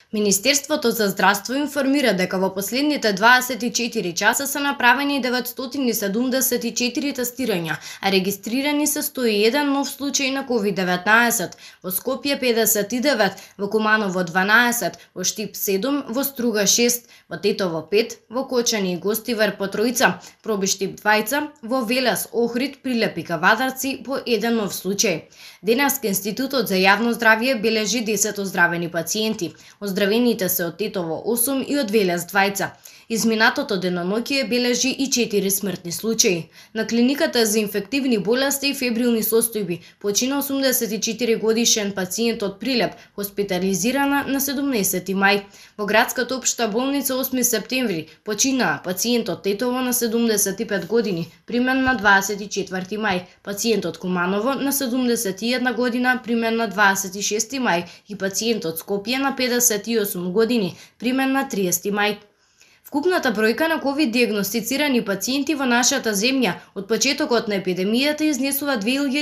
Министерството за здравство информира дека во последните 24 часа се направени 974 тестирања, а регистрирани се 101 нов случаи на COVID-19, во Скопје 59, во Куманово 12, во Штип 7, во Струга 6, во Тетово 5, во Кочани и Гостивар по тројца, Пробиштип 2, во Велес, Охрид, Прилеп и Кавадарци по еден нов случај. Денеска Институтот за јавно здравје бележи 10 оздравени пациенти. Оздравените се од Тетово 8 и од Велес 2. Изминатото деноноќие бележи и 4 смртни случаи. На клиниката за инфективни болести и фебрилни состојби почина 84 годишен пациент од Прилеп, хоспитализирана на 17 мај. Во градската општа болница 8 септември почина пациент од Тетово на 75 години, примен на 24 мај, пациент од Куманово на 71 година, примен на 26 мај и пациент од Скопје на 58 години, примен на 30 мај. Вкупната бројка на ковид диагностицирани пациенти во нашата земја од почетокот на епидемијата изнесува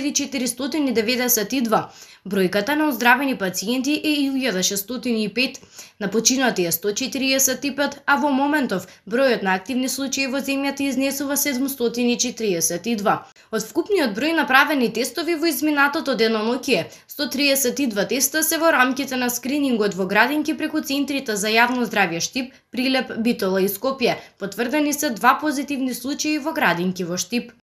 2492. Бројката на оздравени пациенти е 1605, на починати е 145, а во моментов бројот на активни случаи во земјата изнесува 742. Од вкупниот број направени тестови во изминатото деноноќие, 132 теста се во рамките на скринингот во градинки преку центрите за јавно здравје Штип, Прилеп, Битола и Скопје. Потврдени се 2 позитивни случаи во градинки во Штип.